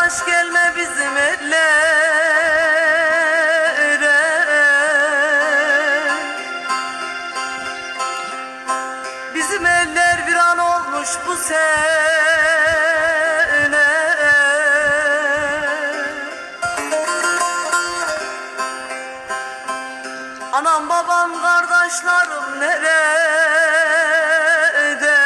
kardeş gelme bizim ellere. Bizim eller bir an olmuş bu sene. Anam babam kardeşlerim nerede?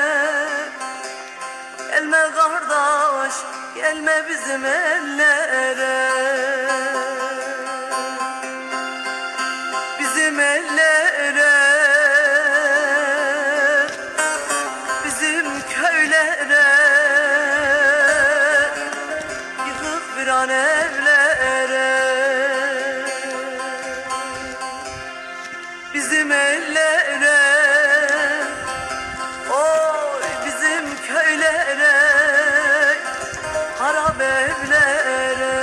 Gelme kardeş, gelme bizim ellere. Bizim ellere, bizim köylere, yıkık bir an evlere. Bizim ellere, oy bizim köylere, harap evlere.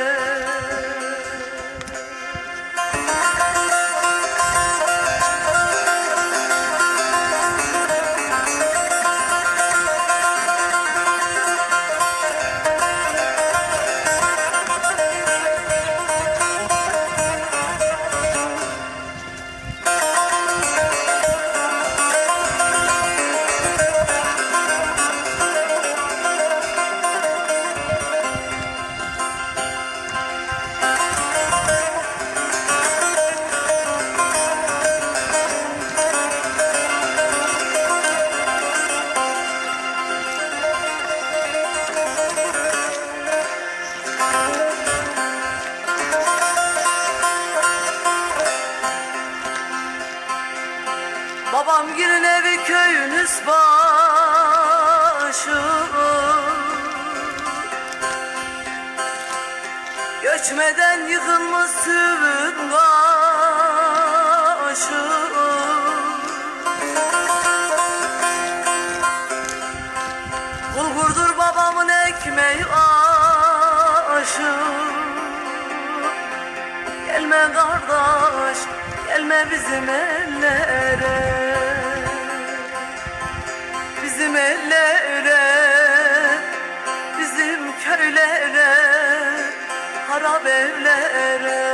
Babam girin evi köyün üst başı, göçmeden yıkılmış süvün başı. Bulgurdur babamın ekmeği aşı. Gelme kardeş, gelme bizim ellere. Bizim ellere, bizim köylere, harap evlere.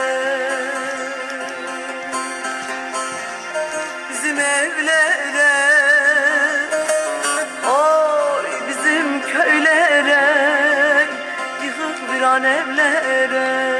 Bizim evlere, oy bizim köylere, yıkık bir an evlere.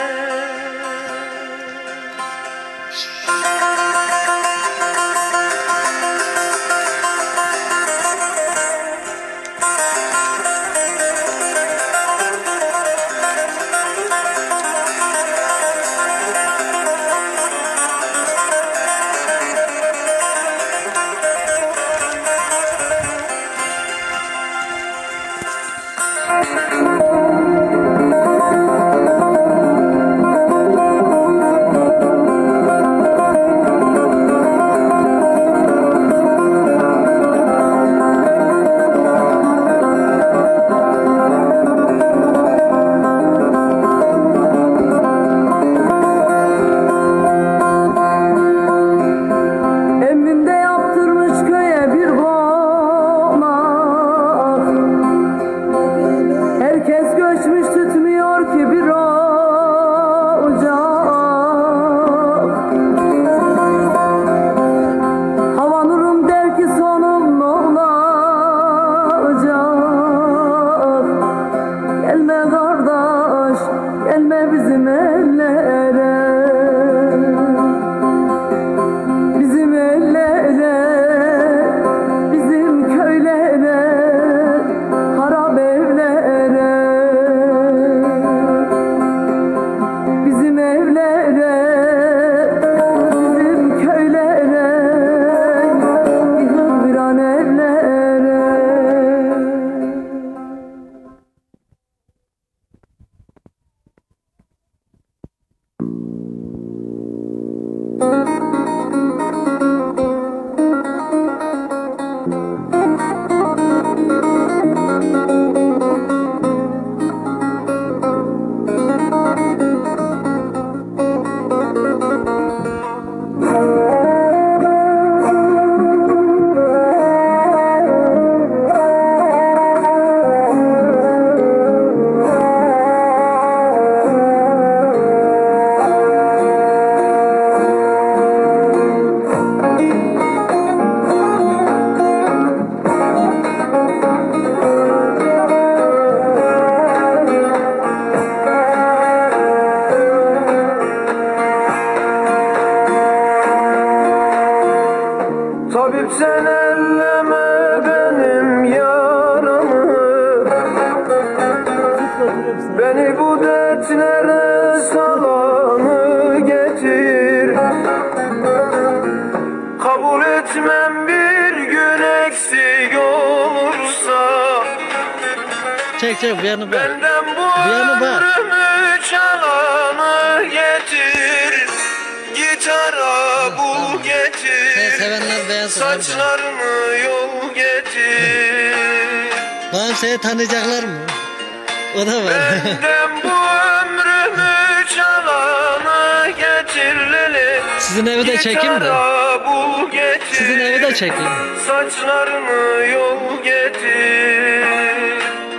çek bir yanı bak. Benden bu Bir yanı bak. ömrümü çalanı getir. Gitara bul getir. Sevenler beğensin. Saçlarını yol getir. Bakalım seni tanıyacaklar mı? O da var. Benden bu ömrümü çalanı getir lele. Sizin evi de çekeyim de. Gitara bul getir. Sizin evi de çekeyim. Saçlarını yol getir.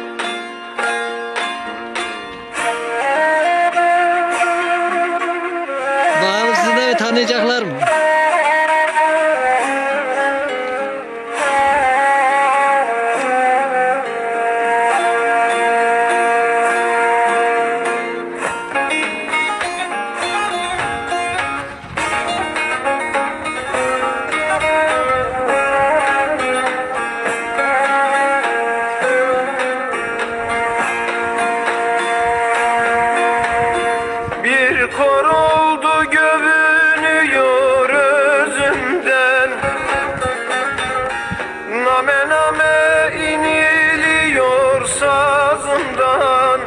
Bakalım sizin evi tanıyacaklar mı? Bir kor oldu gövünüyor özümden. Name name iniliyor sazımdan.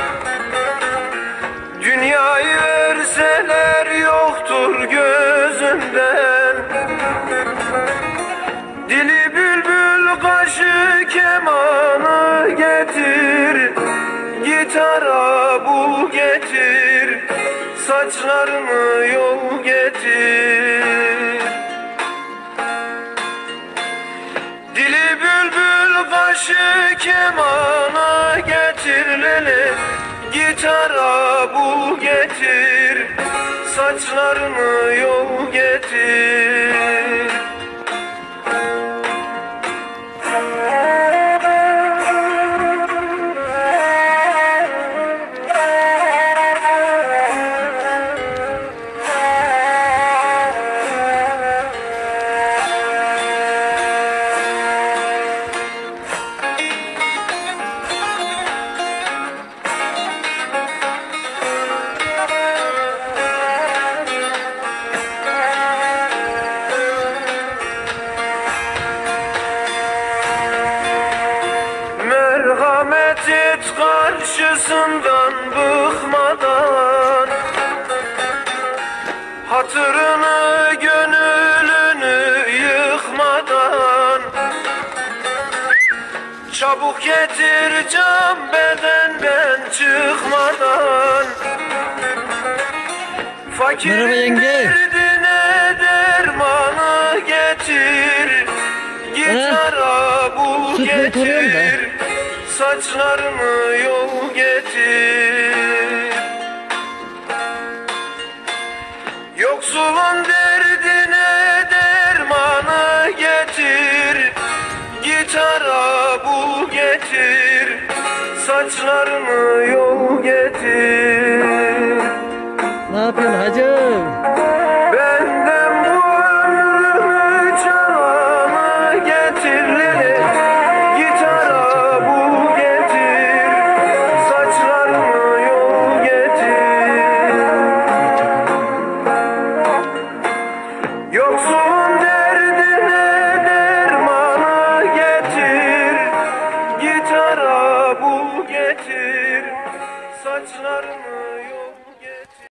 Dünyayı verseler yoktur gözümden. Dili bülbül kaşı kemanı getir. Gitara bul getir. Saçlarını yol getir. Dili bülbül kaşı kemana getir lele. Gitara bul getir. Saçlarını yol getir. Merhamet et karşısından bıkmadan. Hatırını gönlünü yıkmadan. Çabuk getir can bedenden çıkmadan. Fakirin Merhaba yenge. derdine dermanı getir. Gitara bul Süt götürüyorum da. getir. Saçlarını yol getir. Yoksulun derdine dermanı getir. Gitara bul getir. Saçlarını yol getir.